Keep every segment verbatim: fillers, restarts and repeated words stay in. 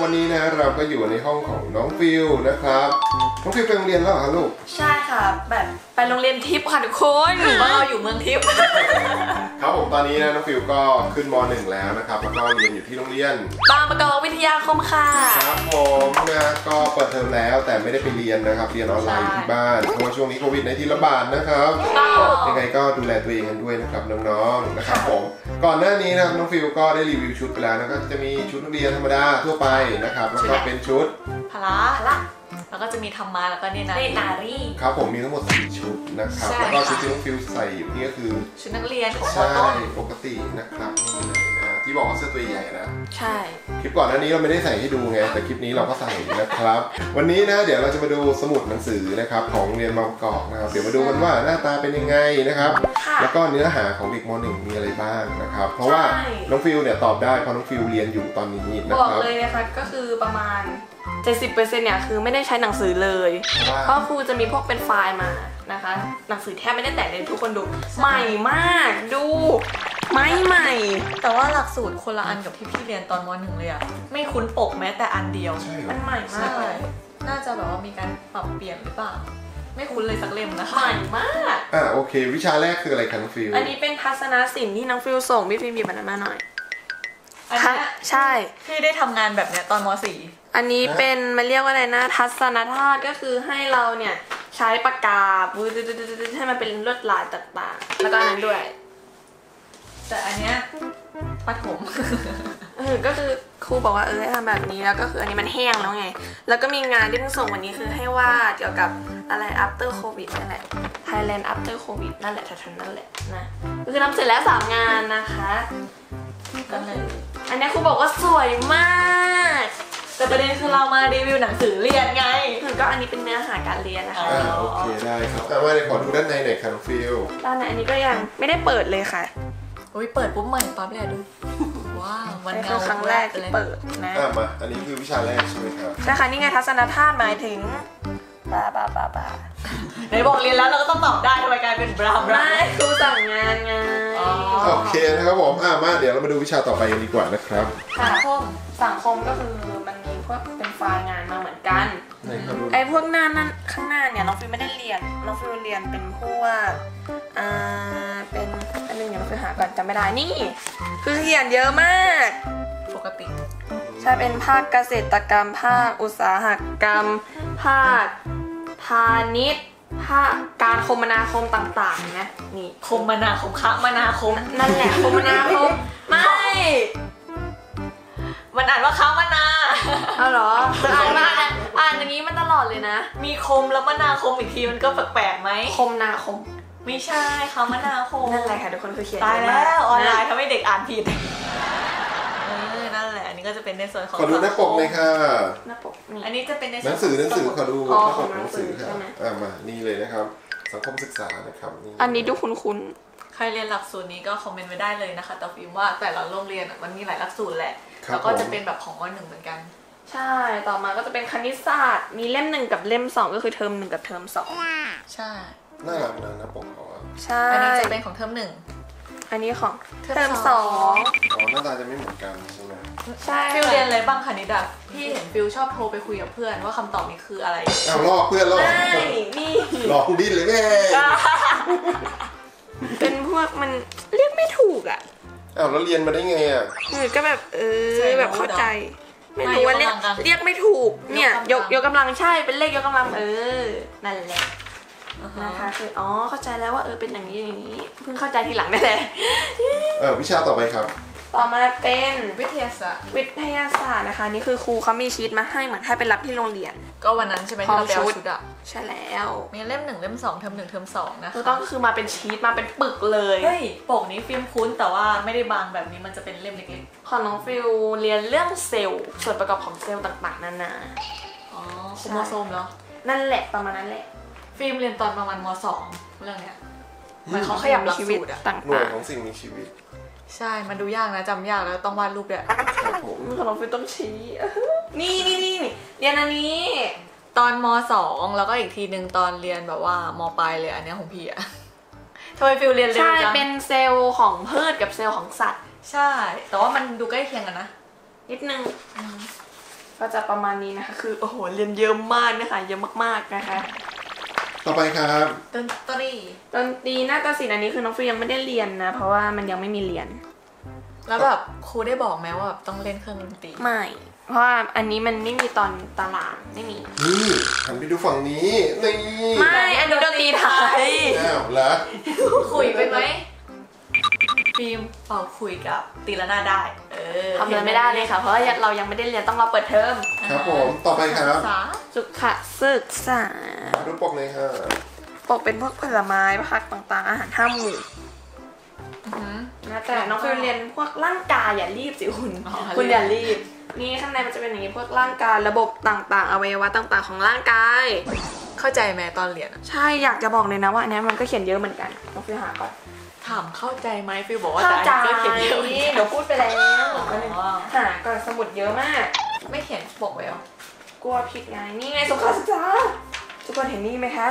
วันนี้นะเราก็อยู่ในห้องของน้องฟิวนะครับน้องฟิวไปโรงเรียนแล้วเหรอครับลูกใช่ค่ะแบบไปโรงเรียนทิพย์ค่ะทุกคนเพราะเราอยู่เมืองทิพย์ครับผมตอนนี้นะน้องฟิวก็ขึ้นม หนึ่งแล้วนะครับแล้วก็เรียนอยู่ที่โรงเรียนบางประกอบวิทยาคมค่ะครับผมนะก็เปิดเทอมแล้วแต่ไม่ได้ไปเรียนนะครับเรียนออนไลน์ที่บ้านเพราะว่าช่วงนี้โควิดในที่ระบาดนะครับยังไงก็ดูแลตัวเองกันด้วยนะครับน้องๆนะครับผมก่อนหน้านี้นะครับน้องฟิวก็ได้รีวิวชุดไปแล้วนะก็จะมีชุดนักเรียนธรรมดาทั่วไปนะครับแล้วก็เป็นชุดพละแล้วก็จะมีธรรมะแล้วก็เนนารีครับผมมีทั้งหมดสี่ชุดนะครับแล้วก็ชุดที่น้องฟิวใส่อยู่นี่ก็คือชุดนักเรียนของใช่ปกตินะครับนี่เลยนะที่บอกว่าเสื้อตัวใหญ่นะใช่คลิปก่อนหน้านี้เราไม่ได้ใส่ให้ดูไงแต่คลิปนี้เราก็ใส่นะครับวันนี้นะเดี๋ยวเราจะมาดูสมุดหนังสือนะครับของโรงเรียนบางกอกนะครับเดี๋ยวมาดูกันว่าหน้าตาเป็นยังไงนะครับแล้วก็เนื้อหาของเด็กม หนึ่งมีอะไรบ้างนะครับเพราะว่าน้องฟิวเนี่ยตอบได้เพราะน้องฟิวเรียนอยู่ตอนนี้นะครับบอกเลยนะคะก็คือประมาณเจ็ดสิบเปอร์เซ็นต์ เนี่ยคือไม่ได้ใช้หนังสือเลยเพราะครูจะมีพวกเป็นไฟล์มานะคะหนังสือแทบไม่ได้แตะเลยทุกคนดูใหม่มากดูไม่ใหม่แต่ว่าหลักสูตรคนละอันกับที่พี่เรียนตอนม หนึ่งเลยอะไม่คุ้นปกแม้แต่อันเดียวมันใหม่มากเลยน่าจะแบบว่ามีการปรับเปลี่ยนหรือเปล่าไม่คุ้นเลยสักเล่มนะคะใหม่มากอ่าโอเควิชาแรกคืออะไรคะน้องฟิวอันนี้เป็นทัศนศิลป์ที่น้องฟิวส่งพี่ฟิล์มหยิบมันมาหน่อยอันนี้ใช่พี่ได้ทำงานแบบเนี้ยตอนม สี่อันนี้เป็นมันเรียกว่าอะไรนะทัศนธาตุก็คือให้เราเนี่ยใช้ปากกาบูดให้มันเป็นลวดลายต่างๆแล้วก็อันนั้นด้วยแต่อันเนี้ยปฐมเออก็คือครูบอกว่าเออให้ทำแบบนี้แล้วก็คืออันนี้มันแห้งแล้วไงแล้วก็มีงานที่เพิ่งส่งวันนี้คือให้วาดเกี่ยวกับอะไร after covid นั่นแหละ Thailand after covid นั่นแหละทันนั่นแหละนะก็คือทำเสร็จแล้วสามงานนะคะก็เลยอันนี้ครูบอกว่าสวยมากแต่ประเด็นคือเรามารีวิวหนังสือเรียนไงคือก็อันนี้เป็นเนื้อหาการเรียนนะคะอ่าโอเคได้ครับแต่ว่าเดี๋ยวขอดูด้านในหน่อยค่ะน้องฟิลด้านในอันนี้ก็ยังไม่ได้เปิดเลยค่ะอุ้ยเปิดปุ๊บใหม่ปั๊บเลยดูว้าวมันเงาครั้งแรกที่เปิดนะอ่ามาอันนี้คือวิชาแรกใช่ไหมครับใช่ค่ะนี่ไงทัศนธาตุหมายถึงบาบาบาบาไหนบอกเรียนแล้วเราก็ต้องตอบได้ทำไมกลายเป็นบราบราไม่ครูสั่งงานไงโอเคนะครับผมอ่ามาเดี๋ยวเรามาดูวิชาต่อไปกันดีกว่านะครับสังคมสังคมก็คือมันมีพวกเป็นไฟล์งานมาเหมือนกันไอ้พวกหน้านั้นข้างหน้าเนี่ยน้องฟิวไม่ได้เรียนน้องฟิวเรียนเป็นพวกอ่าเป็นอันนึงอย่างน้องฟิวหาก่อนจำไม่ได้นี่คือเขียนเยอะมากปกติใช่เป็นภาคเกษตรกรรมภาคอุตสาหกรรมภาคพาณิชย์ภาคการคมนาคมต่างๆนะนี่คมนาคมคะมนาคมนั่นแหละคมนาคมไม่มันอ่านว่าค้ามนาเอาเหรออ่านมาอ่านอย่างนี้มันตลอดเลยนะมีคมแล้วมนาคมอีกทีมันก็แปลกๆไหมคมนาคมไม่ใช่ค้ามนาคมนั่นแหละค่ะทุกคนคือเขียนตายแล้วออนไลน์ทำให้เด็กอ่านผิดเออนั่นแหละอันนี้ก็จะเป็นในส่วนของขอดูหน้าปกเลยค่ะหน้าปกอันนี้จะเป็นในหนังสือหนังสือขอดูหน้าปกหนังสือค่ะอ่ามานี่เลยนะครับสังคมศึกษานะครับอันนี้ดูคุ้นๆใครเรียนหลักสูตรนี้ก็คอมเมนต์ไว้ได้เลยนะคะแต่ฟิล์มว่าแต่ละโรงเรียนมันมีหลายหลักสูตรแหละแล้วก็จะเป็นแบบของม.หนึ่งเหมือนกันใช่ต่อมาก็จะเป็นคณิตศาสตร์มีเล่มหนึ่งกับเล่มสองก็คือเทอมหนึ่งกับเทอมสองใช่น่ารักนะหน้าปกเขาใช่อันนี้จะเป็นของเทอมหนึ่งอันนี้ของเทอมสองอ๋อหน้าตาจะไม่เหมือนกันใช่ไหมใช่ฟิลเรียนอะไรบ้างคะนิดาพี่เห็นฟิลชอบโทรไปคุยกับเพื่อนว่าคำตอบนี้คืออะไรอ้าวลอกเพื่อนลอกนี่ลองดิ้นเลยแม่เป็นพวกมันเรียกไม่ถูกอ่ะอ้าวแล้วเรียนมาได้ไงอ่ะคือก็แบบเออแบบเข้าใจไม่รู้ว่าเรียกเรียกไม่ถูกเนี่ยยกยกกำลังใช่เป็นเลขยกกำลังเออนั่นแหละนะคะคืออ๋อเข้าใจแล้วว่าเออเป็นอย่างนี้อย่างนี้เพิ่งเข้าใจทีหลังได้เลยเออวิชาต่อไปครับต่อมาเป็นวิทยาศาสตร์วิทยาศาสตร์นะคะนี่คือครูเขามีชีทมาให้เหมือนให้ไปรับที่โรงเรียนก็วันนั้นใช่ไหมที่เราไปเอาชุดอะใช่แล้วมีเล่มหนึ่งเล่มสองเทอมหนึ่งเทอมสองนะคะคือต้องคือมาเป็นชีทมาเป็นปึกเลยเฮ้ยปกนี้ฟิล์มคุ้นแต่ว่าไม่ได้บางแบบนี้มันจะเป็นเล่มเล็กๆของน้องฟิลเรียนเรื่องเซลล์ส่วนประกอบของเซลล์ต่างๆนานาอ๋อโครโมโซมเหรอนั่นแหละประมาณนั้นแหละฟิล์มเรียนตอนประมาณม.สองเรื่องเนี้ยมันเขาขยับหลักสูตรอะต่างๆหน่วยของสิ่งมีชีวิตใช่มันดูยากนะจำยากแล้วต้องวาดรูปด้วยมือของเราฟิลต้องชี้นี่นี่นี่เรียนอันนี้ตอนม.สองแล้วก็อีกทีหนึ่งตอนเรียนแบบว่าม.ปลายเลยอันนี้ของพี่อะทำไมฟิลเรียนเร็วจังใช่เป็นเซลล์ของพืชกับเซลล์ของสัตว์ใช่แต่ว่ามันดูใกล้เคียงกันนะนิดนึงก็จะประมาณนี้นะคะคือโอ้โหเรียนเยอะมากนะคะเยอะมากๆนะคะต่อไปครับดนตรีดนตรีนาฏศิลป์อันนี้คือน้องฟิวยังไม่ได้เรียนนะเพราะว่ามันยังไม่มีเรียนแล้วแบบครูได้บอกไหมว่าแบบต้องเล่นเครื่องดนตรีไม่เพราะว่าอันนี้มันไม่มีตอนตารางไม่มีนี่หันไปดูฝั่งนี้นี่ไม่อันนี้ดนตรีไทยอ้าวเหรอคุยไปไหมฟิล์มเป่าคุยกับตีละนาได้เออทำเลยไม่ได้เลยค่ะเพราะว่าเรายังไม่ได้เรียนต้องรอเปิดเทอมครับผมต่อไปครับสุขศึกษาดูปกเลยค่ะปกเป็นพวกผลไม้ผักต่างๆอาหารห้าหมู่นะแต่น้องฟิวเรียนพวกร่างกายอย่ารีบสิคุณคุณอย่ารีบนี่ข้างในมันจะเป็นอย่างนี้พวกร่างกายระบบต่างๆอวัยวะต่างๆของร่างกายเข้าใจไหมตอนเรียนใช่อยากจะบอกเลยนะว่าอันนี้มันก็เขียนเยอะเหมือนกันน้องฟิวหาก่อนถามเข้าใจไหมฟิวบอกว่าเข้าใจเขียนเยอะเดี๋ยวพูดไปแล้วหาก่อนสมุดเยอะมากไม่เขียนปกไว้หรอกลัวผิดไงนี่ไงสุขศึกษาทุกคนเห็นนี่ไหมคะ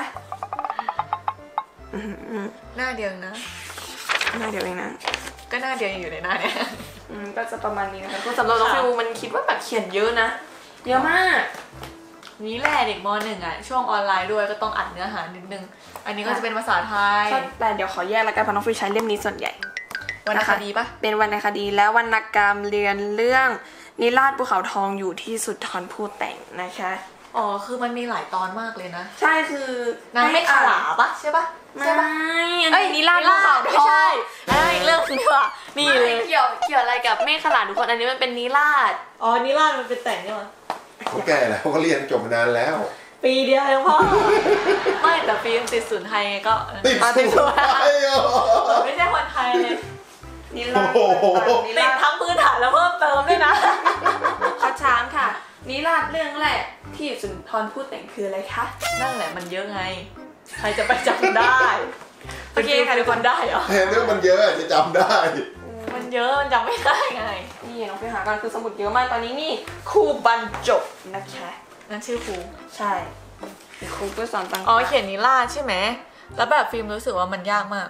หน้าเดียวนะหน้าเดียวเองนะก็หน้าเดียวอยู่ในหน้าเนี่ยก็จะประมาณนี้นะคะก็สำหรับน้องฟิวมันคิดว่าแบบเขียนเยอะนะเยอะมากนี่แหละเด็กม.หนึ่งอ่ะช่วงออนไลน์ด้วยก็ต้องอัดเนื้อหานิดนึงอันนี้ก็จะเป็นภาษาไทยแต่เดี๋ยวขอแยกแล้วกันเพราะน้องฟิวใช้เล่มนี้ส่วนใหญ่วรรณคดีปะเป็นวรรณคดีแล้ววรรณกรรมเรียนเรื่องนิราศภูเขาทองอยู่ที่สุดทรภู่แต่งนะคะอ๋อคือมันมีหลายตอนมากเลยนะใช่คือนางไม่ขลาปะใช่ปะใช่ปะเอ้ยนิราศภูเขาทองไม่ใช่ไอ้เรื่องนี้ว่ะนี่เลยเกี่ยวเกี่ยวอะไรกับเมฆขลาทุกคนอันนี้มันเป็นนิราศอ๋อนิราศมันเป็นแต่งใช่ไหมเขาแก่แล้วเขาเรียนจบมานานแล้วปีเดียวเองพ่อไม่แต่ฟิล์มติดศูนย์ไทยก็ติดศูนย์ไทยไม่ใช่คนไทยเลยนิราศติดทั้งพื้นฐานแล้วเพิ่มเติมด้วยนะข้าช้างค่ะนิราศเรื่องแรกที่สุนทรภู่แต่งคืออะไรคะนั่นแหละมันเยอะไงใครจะไปจำได้โอเคใครทุกคนได้เหรอเรื่องมันเยอะจะจำได้มันเยอะมันจำไม่ได้ไงนี่น้องไปหากันคือสมุดเยอะมากตอนนี้นี่ครูบรรจบนะคะนั่นชื่อครูใช่ครูก็สอนต่างอ๋อเขียนนิราศใช่ไหมแล้วแบบฟิล์มรู้สึกว่ามันยากมาก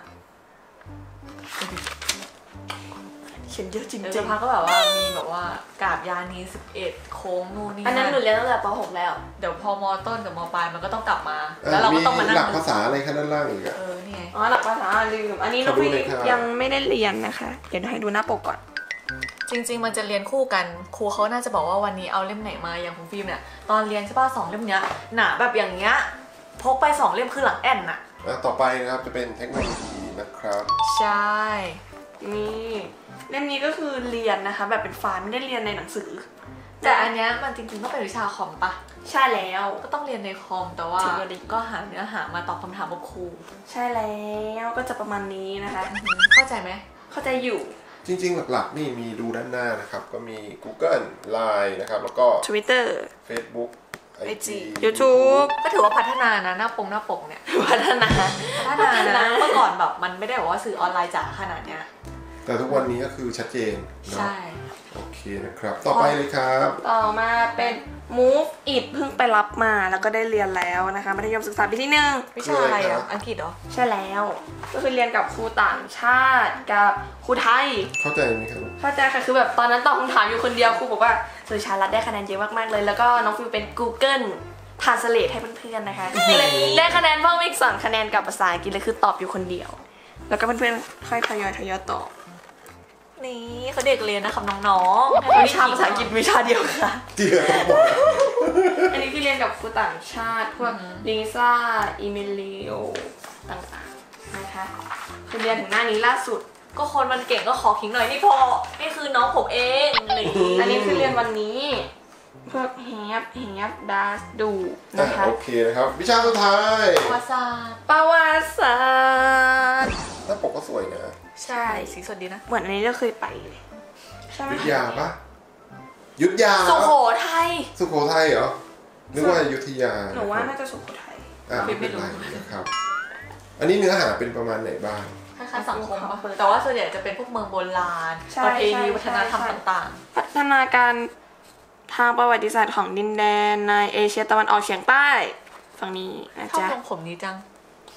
เขียนเยอะจริงๆจะพักก็แบบว่ามีแบบว่ากาบยานีสิบเอ็ดโค้งนู่นนี่อันนั้นหนูเรียนตั้งแต่ป หกแล้วเดี๋ยวพอมต้นกับมปลายมันก็ต้องกลับมาแล้วเราก็ต้องมานั่งหลักภาษาอะไรขั้นล่างอีกอะเออนี่ไงอ๋อหลักภาษาลืมอันนี้น้องพี่ยังไม่ได้เรียนนะคะเดี๋ยวให้ดูหน้าปกก่อนจริงๆมันจะเรียนคู่กันครูเขาน่าจะบอกว่าวันนี้เอาเล่มไหนมาอย่างของฟิล์มเนี่ยตอนเรียนใช่ป่ะสองเล่มเนี้ยหนาแบบอย่างเงี้ยพกไปสองเล่มคือหลังแอนน่ะแล้วต่อไปนะครับจะเป็นเทคโนโลยีนะครับใช่นี่เล่มนี้ก็คือเรียนนะคะแบบเป็นไฟล์ไม่ได้เรียนในหนังสือแต่อันเนี้ยมันจริงๆต้องเป็นวิชาคอมปะใช่แล้วก็ต้องเรียนในคอมแต่ว่าก็หาเนื้อหามาตอบคำถามกับครูใช่แล้วก็จะประมาณนี้นะคะเข้าใจไหมเข้าใจอยู่จริงๆหลักๆนี่มีดูด้านหน้านะครับก็มี Google ไลน์ นะครับแล้วก็ Twitter Facebook ไอ จี YouTube ก็ถือว่าพัฒนานะหน้าปงหน้าปกเนี่ยพัฒนาพัฒนานะเมื่อก่อนแบบมันไม่ได้บอกว่าสื่อออนไลน์จ๋าขนาดเนี้ยแต่ทุกวันนี้ก็คือชัดเจนใช่โอเคนะครับต่อไปเลยครับต่อมาเป็น Move It เพิ่งไปรับมาแล้วก็ได้เรียนแล้วนะคะมัธยมศึกษาปีที่หนึ่งวิชาอะไรอ่ะอังกฤษเหรอใช่แล้วก็คือเรียนกับครูต่างชาติกับครูไทยเข้าใจไหมครับเข้าใจค่ะคือแบบตอนนั้นตอบคำถามอยู่คนเดียวครูบอกว่าสุชาลัตได้คะแนนเยอะมากๆเลยแล้วก็น้องฟิวเป็น Google Translate ให้เพื่อนๆนะคะได้คะแนนเพิ่มอีกสองคะแนนกับภาษาอังกฤษเลยคือตอบอยู่คนเดียวแล้วก็เพื่อนๆค่อยทยอยทยอยตอบนี่เขาเด็กเรียนนะครับน้องๆวิชาภาษาอังกฤษวิชาเดียวค่ะเดียวอันนี้คือเรียนกับครูต่างชาติพวกลิซ่าอิมิลิโอต่างๆนะคะคือเรียนถึงหน้านี้ล่าสุดก็คนมันเก่งก็ขอขิงหน่อยนี่พอนี่คือน้องผมเองอันนี้คือเรียนวันนี้พวกแฮปแฮปดัสดูนะคะโอเคนะครับวิชาสุดท้ายประวัติศาสตร์ประวัติศาสตร์หน้าปกก็สวยนะใช่สีสดดีนะเหมือนอันนี้เราเคยไปเลยใช่ไหมยุทธยาปะยุทธยาสุโขทัยสุโขทัยเหรอนึกว่ายุทธยาหนูว่าน่าจะสุโขทัยอ่าไม่เป็นไรนะครับอันนี้เนื้อหาเป็นประมาณไหนบ้างคล้ายๆสังคมแต่ว่าส่วนใหญ่จะเป็นพวกเมืองโบราณประเพณีวัฒนธรรมต่างๆพัฒนาการทางประวัติศาสตร์ของดินแดนในเอเชียตะวันออกเฉียงใต้ฝั่งนี้นะจ๊ะชอบทรงผมนี้จัง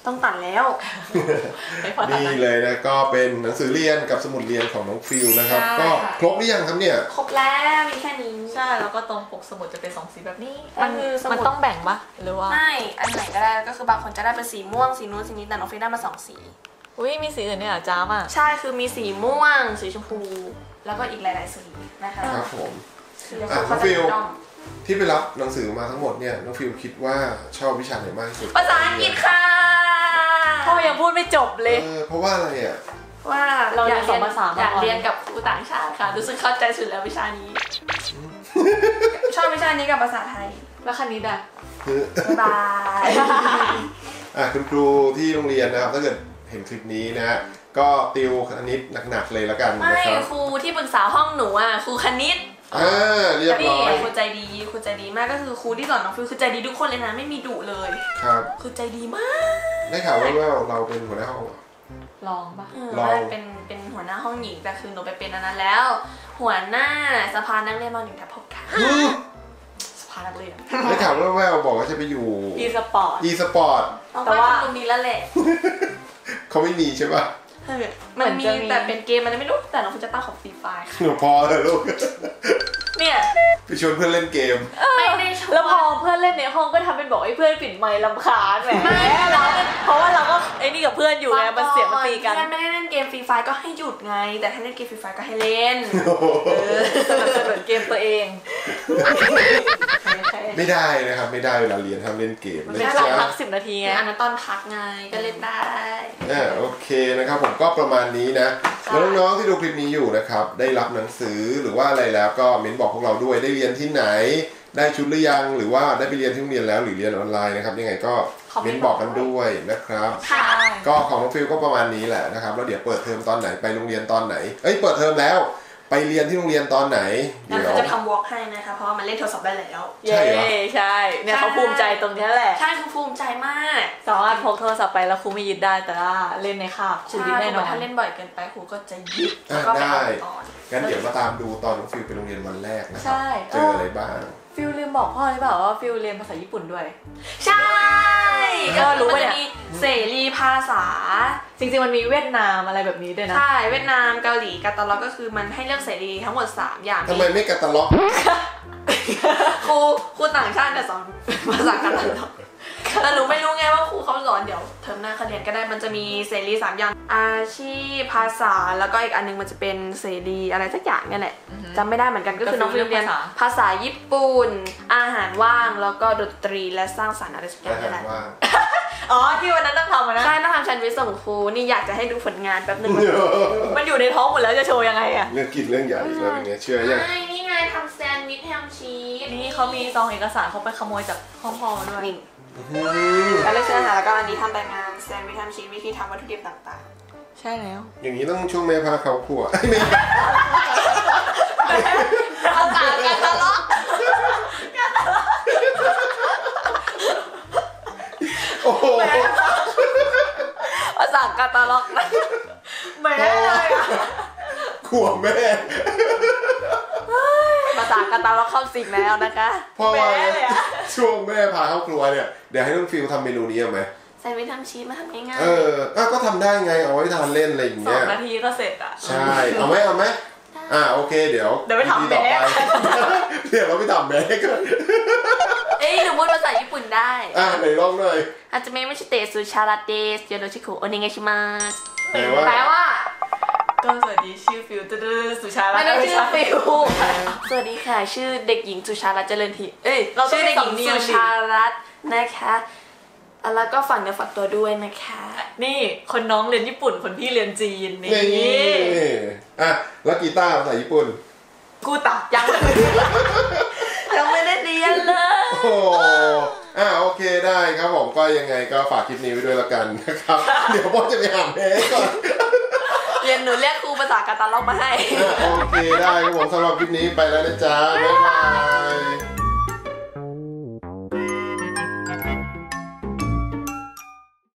ต้องตัดแล้วนี่เลยนะก็เป็นหนังสือเรียนกับสมุดเรียนของน้องฟิลนะครับก็ครบหรือยังครับเนี่ยครบแล้วมีแค่นี้ใช่แล้วก็ตรงปกสมุดจะเป็นสองสีแบบนี้มัมัน นคือสมุดมันต้องแบ่งปะหรือว่าไม่อันไหนก็ได้ก็คือบางคนจะได้เป็นสีม่วงสีนู้นสีนี้แต่น้องฟิลได้มาสองสีอุ้ยมีสีอื่นเนี่ยจ้าอ่ะใช่คือมีสีม่วงสีชมพูแล้วก็อีกหลายๆสีนะคะครับผมอ่ะน้องฟิลที่ไปรับหนังสือมาทั้งหมดเนี่ยน้องฟิลคิดว่าชอบวิชาไหนมากที่สุดภาษาอังกฤษค่ะพ่อยังพูดไม่จบเลยเออเพราะว่าอะไรอ่ะว่าเราอยากเรียนอยากเรียนกับครูต่างชาติค่ะรู้สึกเข้าใจสุดแล้ววิชานี้ชอบวิชานี้กับภาษาไทยแล้วคณิตอ่ะบายอ่ะคุณครูที่โรงเรียนนะครับถ้าเกิดเห็นคลิปนี้นะก็ติวคณิตหนักๆเลยแล้วกันนะครับไม่ครูที่ปรึกษาห้องหนูอ่ะครูคณิตอ่าเรียบร้อยครูใจดีครูใจดีมากก็คือครูที่สอนน้องฟิลคือใจดีทุกคนเลยนะไม่มีดุเลยครับคือใจดีมากได้ข่าวว่าเราเป็นหัวหน้าห้องลองปะลองเป็นเป็นหัวหน้าห้องหญิงแต่คือหนูไปเป็นอันนั้นแล้วหัวหน้าสภานักเรียนมอหนึ่งทับหกค่ะสภานักเรียนได้ข่าวว่าแววบอกว่าจะไปอยู่ e สปอร์ต e สปอร์ตแต่ว่าตรงนี้แล้วแหละเขาไม่มีใช่ปะมันมีแต่เป็นเกมมันไม่รู้แต่น้องฟิลจะตั้งของฟรีไฟล์หนูพอเลยลูกเนี่ยไปชวนเพื่อนเล่นเกมไม่ได้ชวนแล้วพอเพื่อนเล่นในห้องก็ทำเป็นบอกให้เพื่อนปิดไมค์รำคาญแหมเราเพราะว่าเราก็ไอ้นี่กับเพื่อนอยู่ไงมันเสียงมันตีกันเพื่อนไม่ได้เล่นเกมฟรีไฟล์ก็ให้หยุดไงแต่ถ้าเล่นเกมฟรีไฟล์ก็ให้เล่นสนับสนุนเกมตัวเองไม่ได้นะครับไม่ได้เวลาเรียนทำเล่นเกมไม่ได้พักสิบนาทีไงอันนั้นตอนพักไงก็เล่นได้อ่าโอเคนะครับผมก็ประมาณนี้นะแล้วน้องๆที่ดูคลิปนี้อยู่นะครับได้รับหนังสือหรือว่าอะไรแล้วก็เม้นบอกพวกเราด้วยได้เรียนที่ไหนได้ชุดหรือยังหรือว่าได้ไปเรียนที่โรงเรียนแล้วหรือเรียนออนไลน์นะครับยังไงก็เม้นบอกกันด้วยนะครับก็ของน้องฟิลก็ประมาณนี้แหละนะครับแล้วเดี๋ยวเปิดเทอมตอนไหนไปโรงเรียนตอนไหนเอ้ยเปิดเทอมแล้วไปเรียนที่โรงเรียนตอนไหนเดี๋ยวจะทำวอล์กให้นะคะเพราะว่ามันเล่นโทรศัพท์ได้แล้วใช่เหรอใช่เนี่ยเขาภูมิใจตรงนี้แหละใช่คือภูมิใจมากสามารถพกโทรศัพท์ไปแล้วครูไม่ยึดได้แต่ว่าเล่นในคาบครูยึดแน่นอนถ้าเล่นบ่อยเกินไปครูก็จะยึดแล้วก็ไปเอาตอนงั้นเดี๋ยวมาตามดูตอนน้องฟิลไปโรงเรียนวันแรกนะครับเจออะไรบ้างฟิลลืมบอกพ่อหรือเปล่าว่าฟิลเรียนภาษาญี่ปุ่นด้วยใช่ก็รู้ว่าจะมีเสรีภาษาจริงๆมันมีเวียดนามอะไรแบบนี้ด้วยนะใช่เวียดนามเกาหลีกาตาล็อกก็คือมันให้เลือกเสรีทั้งหมดสามอย่างทำไมไม่กาตาล็อกครูครูต่างชาติจะสอนภาษากาตาล็อกแต่หนูไม่รู้ไงว่าครูเขาสอนเดี๋ยวเทอมหน้าเขาเรียนก็ได้มันจะมีเสรีสามอย่างอาชีพภาษาแล้วก็อีกอันนึงมันจะเป็นเสรีอะไรสักอย่างเนี่ยแหละจำไม่ได้เหมือนกันก็คือน้องฟิลเรียนภาษาญี่ปุ่นอาหารว่างแล้วก็ดนตรีและสร้างสรรค์อะไรสักอย่างนี่แหละอ๋อที่วันนั้นต้องทำนะใช่ต้องทำชันวิทย์ส่งครูนี่อยากจะให้ดูผลงานแป๊บนึงมันอยู่ในท้องหมดแล้วจะโชว์ยังไงอะเรื่องกินเรื่องใหญ่แล้วเป็นไงเชื่อยังนี่ไงทำแซนด์วิชแฮมชีสนี่เขามีซองเอกสารเขาไปขโมยจากห้องพ่อมาด้วยแล้วเลยเชื่อค่ะแล้วก็อันนี้ทำรายงานแซนด์วิชแฮมชีสวิธีทำวัตถุดิบต่างๆใช่แล้วอย่างนี้ต้องช่วงแม่พาเขาขัวภาษาการทะเลาะโอ้โหภาษากาตาล็อกนะแม่เลยอะขัวแม่ภาษากาตาล็อกเข้าสิงแล้วนะคะพ่อว่าช่วงแม่พาเข้าครัวเนี่ยเดี๋ยวให้น้องฟิลทำเมนูนี้เอาไหมใส่ไปทำชีสมาทำง่ายๆเออก็ทำได้ไงเอาไว้ทานเล่นอะไรอย่างเงี้ยสองนาทีก็เสร็จอ่ะใช่เอาไหมเอาไหมอ่าโอเคเดี๋ยวเดี๋ยวไปทำแม่เดี๋ยวเราไปทำแม่กันเอ้ยหนูพูดภาษาญี่ปุ่นได้อ่ะไหนลองหน่อยอาจจะไม่ไม่ใช่เตสุชาราเตสโยโรชิคุโอเนเงชิมาสแปลว่าแปลว่าก็สวัสดีชื่อฟิวตื้อสุชาราไม่ได้ชื่อฟิวสวัสดีค่ะชื่อเด็กหญิงสุชารัตน์เจริญทีเอ้ยชื่อเด็กหญิงสุชารัตน์นะคะแล้วก็ฝากเนื้อฝากตัวด้วยนะคะนี่คนน้องเรียนญี่ปุ่นคนพี่เรียนจีนนี่อ่ะแล้วกีตาร์ภาษาญี่ปุ่นกูตัดยังยังไม่ได้เรียนเลยโอ้อ่ะโอเคได้ครับผมก็ยังไงก็ฝากคลิปนี้ไว้ด้วยละกันนะครับเดี๋ยวพ่อจะไปหาแม่ก่อนเรียนหนูเรียกครูภาษากาตาล็อกมาให้โอเคได้ครับผมสำหรับคลิปนี้ไปแล้วนะจ๊ะบ๊ายบาย